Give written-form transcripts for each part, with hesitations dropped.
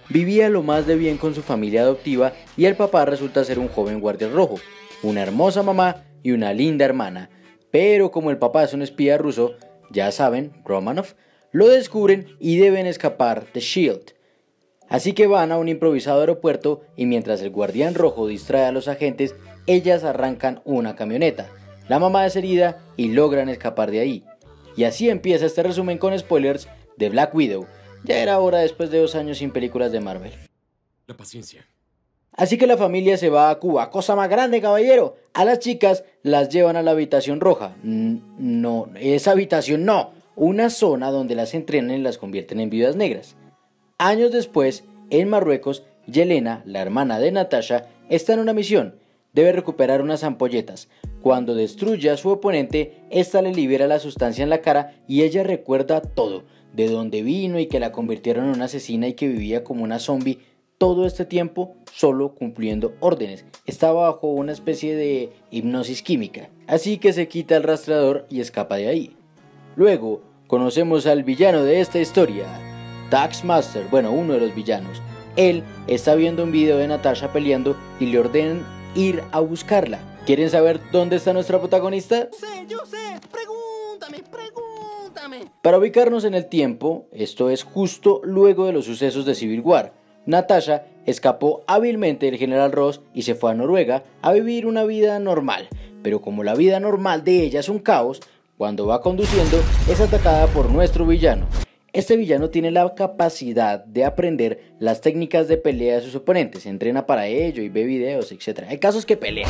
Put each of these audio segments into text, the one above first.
vivía lo más de bien con su familia adoptiva y el papá resulta ser un joven guardia rojo, una hermosa mamá y una linda hermana. Pero como el papá es un espía ruso, ya saben, Romanov, lo descubren y deben escapar de S.H.I.E.L.D. Así que van a un improvisado aeropuerto y mientras el guardián rojo distrae a los agentes, ellas arrancan una camioneta. La mamá es herida y logran escapar de ahí. Y así empieza este resumen con spoilers de Black Widow. Ya era hora después de 2 años sin películas de Marvel. La paciencia. Así que la familia se va a Cuba. ¡Cosa más grande, caballero! A las chicas las llevan a la habitación roja. No, esa habitación no. Una zona donde las entrenan y las convierten en viudas negras. Años después, en Marruecos, Yelena, la hermana de Natasha, está en una misión. Debe recuperar unas ampolletas. Cuando destruye a su oponente, esta le libera la sustancia en la cara y ella recuerda todo. De dónde vino y que la convirtieron en una asesina y que vivía como una zombie. Todo este tiempo solo cumpliendo órdenes. Estaba bajo una especie de hipnosis química. Así que se quita el rastreador y escapa de ahí. Luego, conocemos al villano de esta historia. Taskmaster, bueno, uno de los villanos. Él está viendo un video de Natasha peleando y le ordenan ir a buscarla. ¿Quieren saber dónde está nuestra protagonista? Yo sé, pregúntame. Para ubicarnos en el tiempo, esto es justo luego de los sucesos de Civil War. Natasha escapó hábilmente del general Ross y se fue a Noruega a vivir una vida normal. Pero como la vida normal de ella es un caos, cuando va conduciendo es atacada por nuestro villano. Este villano tiene la capacidad de aprender las técnicas de pelea de sus oponentes, entrena para ello y ve videos, etc. Hay casos que pelean.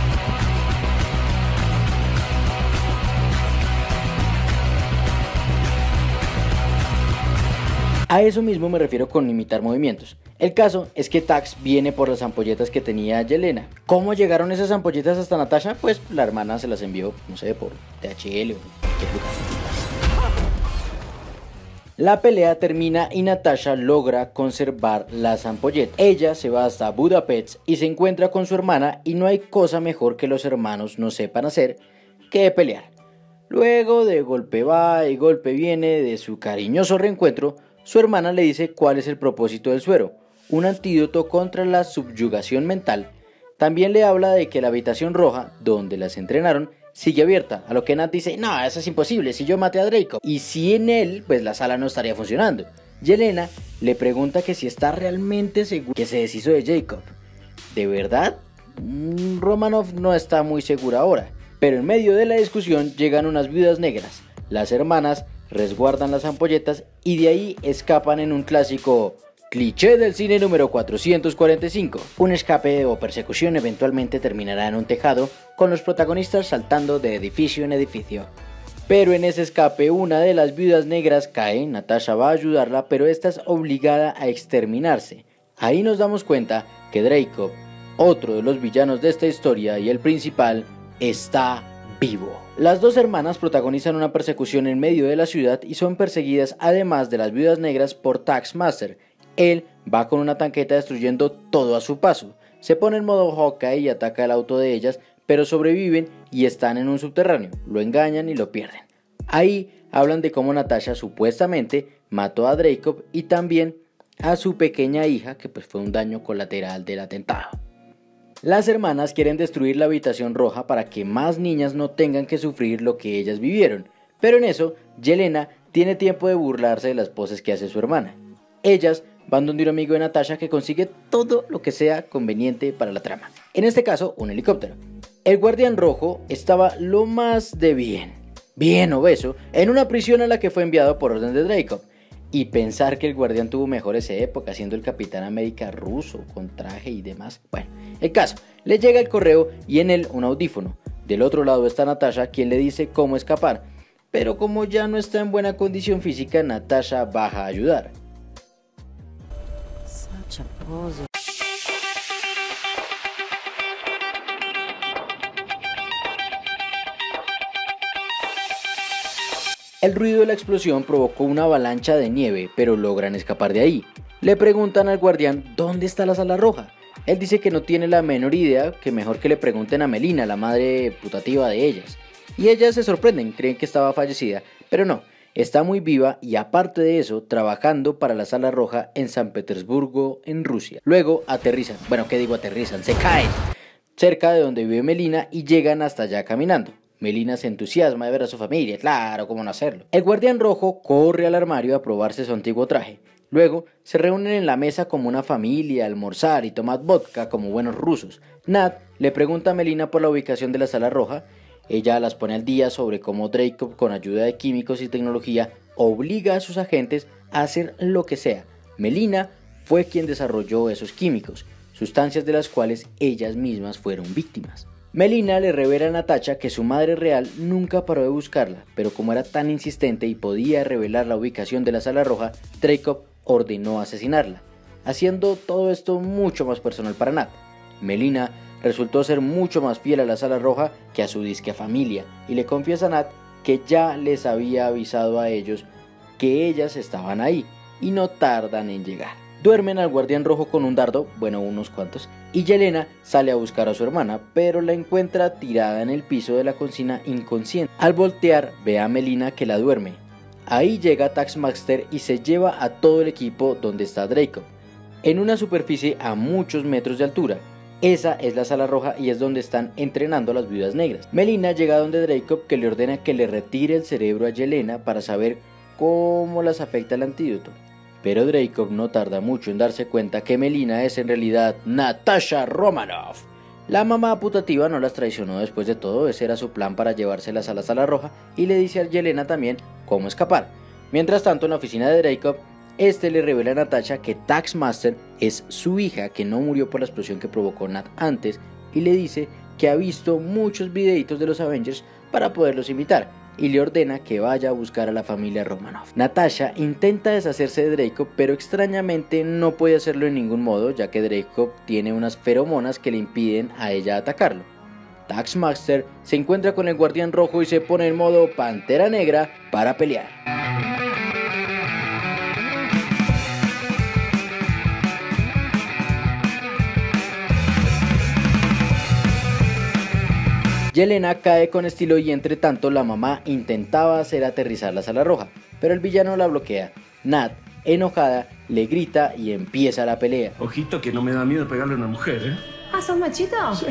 A eso mismo me refiero con imitar movimientos. El caso es que Tax viene por las ampolletas que tenía Yelena. ¿Cómo llegaron esas ampolletas hasta Natasha? Pues la hermana se las envió, no sé, por DHL o cualquier lugar. La pelea termina y Natasha logra conservar las ampolletas. Ella se va hasta Budapest y se encuentra con su hermana y no hay cosa mejor que los hermanos no sepan hacer que pelear. Luego de golpe va y golpe viene de su cariñoso reencuentro, su hermana le dice cuál es el propósito del suero, un antídoto contra la subyugación mental. También le habla de que la habitación roja, donde las entrenaron, sigue abierta, a lo que Nat dice, no, eso es imposible, si yo maté a Draco. Y si en él, pues la sala no estaría funcionando. Yelena le pregunta que si está realmente seguro que se deshizo de Jacob. ¿De verdad? Romanov no está muy segura ahora. Pero en medio de la discusión llegan unas viudas negras. Las hermanas resguardan las ampolletas y de ahí escapan en un clásico cliché del cine número 445. Un escape o persecución eventualmente terminará en un tejado, con los protagonistas saltando de edificio en edificio. Pero en ese escape una de las viudas negras cae, Natasha va a ayudarla, pero esta es obligada a exterminarse. Ahí nos damos cuenta que Draco, otro de los villanos de esta historia y el principal, está vivo. Las dos hermanas protagonizan una persecución en medio de la ciudad y son perseguidas además de las viudas negras por Taskmaster. Él va con una tanqueta destruyendo todo a su paso. Se pone en modo Hawkeye y ataca el auto de ellas, pero sobreviven y están en un subterráneo. Lo engañan y lo pierden. Ahí hablan de cómo Natasha supuestamente mató a Draco y también a su pequeña hija, que pues fue un daño colateral del atentado. Las hermanas quieren destruir la habitación roja para que más niñas no tengan que sufrir lo que ellas vivieron, pero en eso Yelena tiene tiempo de burlarse de las poses que hace su hermana. Ellas van donde un amigo de Natasha que consigue todo lo que sea conveniente para la trama, en este caso un helicóptero. El guardián rojo estaba lo más de bien obeso, en una prisión a la que fue enviado por orden de Draco. Y pensar que el guardián tuvo mejores épocas siendo el Capitán América ruso, con traje y demás. Bueno, el caso, le llega el correo y en él un audífono. Del otro lado está Natasha, quien le dice cómo escapar. Pero como ya no está en buena condición física, Natasha baja a ayudar. El ruido de la explosión provocó una avalancha de nieve, pero logran escapar de ahí. Le preguntan al guardián dónde está la sala roja. Él dice que no tiene la menor idea, que mejor que le pregunten a Melina, la madre putativa de ellas. Y ellas se sorprenden, creen que estaba fallecida, pero no, está muy viva y aparte de eso trabajando para la Sala Roja en San Petersburgo, en Rusia. Luego aterrizan, se caen cerca de donde vive Melina y llegan hasta allá caminando. Melina se entusiasma de ver a su familia, claro, cómo no hacerlo. El guardián rojo corre al armario a probarse su antiguo traje. Luego se reúnen en la mesa como una familia a almorzar y toman vodka como buenos rusos. Nat le pregunta a Melina por la ubicación de la Sala Roja. Ella las pone al día sobre cómo Dreykov, con ayuda de químicos y tecnología, obliga a sus agentes a hacer lo que sea. Melina fue quien desarrolló esos químicos, sustancias de las cuales ellas mismas fueron víctimas. Melina le revela a Natasha que su madre real nunca paró de buscarla, pero como era tan insistente y podía revelar la ubicación de la Sala Roja, Dreykov ordenó asesinarla, haciendo todo esto mucho más personal para Nat. Melina resultó ser mucho más fiel a la Sala Roja que a su disque familia y le confiesa a Nat que ya les había avisado a ellos que ellas estaban ahí y no tardan en llegar. Duermen al guardián rojo con un dardo, bueno, unos cuantos, y Yelena sale a buscar a su hermana, pero la encuentra tirada en el piso de la cocina inconsciente. Al voltear ve a Melina que la duerme. Ahí llega Taskmaster y se lleva a todo el equipo donde está Dreykov, en una superficie a muchos metros de altura. Esa es la Sala Roja y es donde están entrenando a las viudas negras. Melina llega donde Dreykov, que le ordena que le retire el cerebro a Yelena para saber cómo las afecta el antídoto. Pero Dreykov no tarda mucho en darse cuenta que Melina es en realidad Natasha Romanoff. La mamá putativa no las traicionó después de todo, ese era su plan para llevárselas a la Sala Roja y le dice a Yelena también cómo escapar. Mientras tanto, en la oficina de Dreykov, este le revela a Natasha que Taskmaster es su hija, que no murió por la explosión que provocó Nat antes, y le dice que ha visto muchos videitos de los Avengers para poderlos imitar, y le ordena que vaya a buscar a la familia Romanoff. Natasha intenta deshacerse de Dreykov, pero extrañamente no puede hacerlo de ningún modo, ya que Dreykov tiene unas feromonas que le impiden a ella atacarlo. Taskmaster se encuentra con el guardián rojo y se pone en modo Pantera Negra para pelear. Yelena cae con estilo y entre tanto la mamá intentaba hacer aterrizar la Sala Roja, pero el villano la bloquea. Nat, enojada, le grita y empieza la pelea. Ojito que no me da miedo pegarle a una mujer, ¿eh? Ah, ¿sos machito? Sí.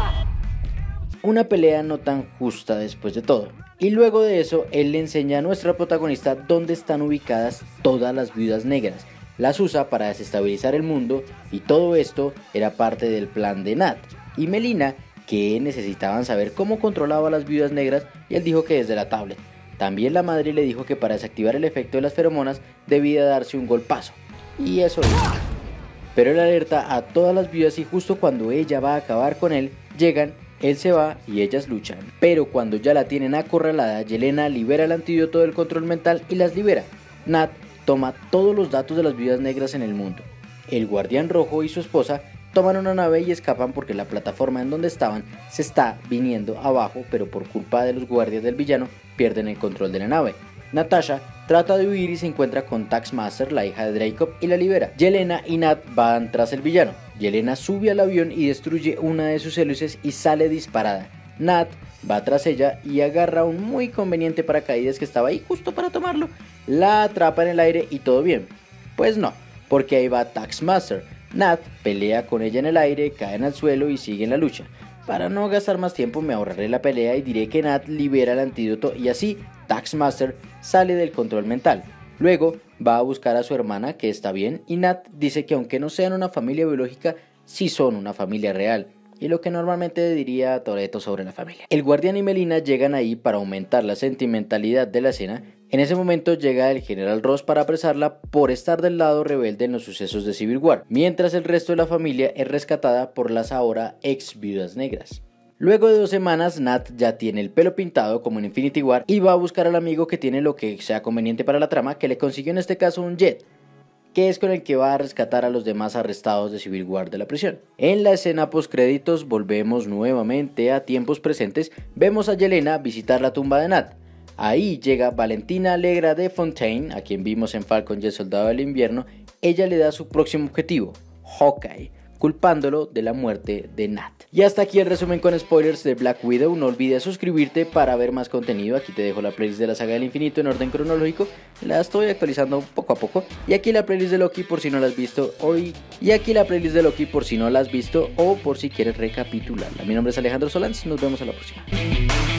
Una pelea no tan justa después de todo. Y luego de eso, él le enseña a nuestra protagonista dónde están ubicadas todas las viudas negras. Las usa para desestabilizar el mundo y todo esto era parte del plan de Nat y Melina, que necesitaban saber cómo controlaba a las viudas negras y él dijo que desde la tablet. También la madre le dijo que para desactivar el efecto de las feromonas debía darse un golpazo. Y eso hizo. Pero él alerta a todas las viudas y justo cuando ella va a acabar con él, llegan, él se va y ellas luchan. Pero cuando ya la tienen acorralada, Yelena libera el antídoto del control mental y las libera. Nat toma todos los datos de las viudas negras en el mundo. El guardián rojo y su esposa toman una nave y escapan porque la plataforma en donde estaban se está viniendo abajo, pero por culpa de los guardias del villano pierden el control de la nave. Natasha trata de huir y se encuentra con Taskmaster, la hija de Dreykov, y la libera. Yelena y Nat van tras el villano. Yelena sube al avión y destruye una de sus hélices y sale disparada. Nat va tras ella y agarra un muy conveniente paracaídas que estaba ahí justo para tomarlo. La atrapa en el aire y todo bien. Pues no, porque ahí va Taskmaster. Nat pelea con ella en el aire, caen al suelo y siguen la lucha. Para no gastar más tiempo me ahorraré la pelea y diré que Nat libera el antídoto y así Taskmaster sale del control mental. Luego va a buscar a su hermana, que está bien, y Nat dice que aunque no sean una familia biológica, sí son una familia real. Y lo que normalmente diría Toretto sobre la familia. El guardián y Melina llegan ahí para aumentar la sentimentalidad de la escena. En ese momento llega el general Ross para apresarla por estar del lado rebelde en los sucesos de Civil War, mientras el resto de la familia es rescatada por las ahora ex viudas negras. Luego de 2 semanas, Nat ya tiene el pelo pintado como en Infinity War y va a buscar al amigo que tiene lo que sea conveniente para la trama, que le consiguió en este caso un jet, que es con el que va a rescatar a los demás arrestados de Civil War de la prisión. En la escena postcréditos volvemos nuevamente a tiempos presentes, vemos a Yelena visitar la tumba de Nat. Ahí llega Valentina Allegra de Fontaine, a quien vimos en Falcon y el Soldado del Invierno. Ella le da su próximo objetivo, Hawkeye, culpándolo de la muerte de Nat. Y hasta aquí el resumen con spoilers de Black Widow. No olvides suscribirte para ver más contenido. Aquí te dejo la playlist de la saga del infinito en orden cronológico. La estoy actualizando poco a poco. Y aquí la playlist de Loki por si no la has visto hoy. Y aquí la playlist de Loki por si no la has visto o por si quieres recapitularla. Mi nombre es Alejandro Solans. Nos vemos a la próxima.